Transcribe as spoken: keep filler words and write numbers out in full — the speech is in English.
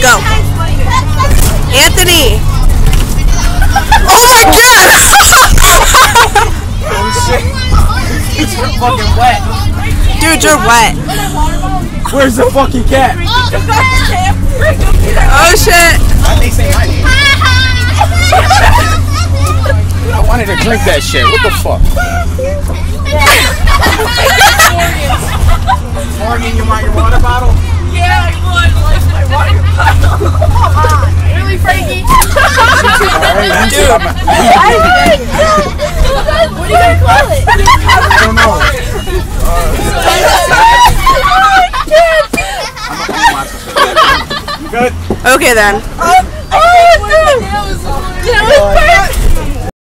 Go. Anthony. Oh my god! Oh shit. You're fucking wet. Dude, you're wet. Where's the fucking cat? Oh shit. Why'd they say my name? I wanted to drink that shit. What the fuck? Morgan, you want your water bottle? Yeah, I would. Like my water bottle. Come on. Really, Frankie? Dude. What are you gonna call it? I don't know. Uh, Good. Okay then.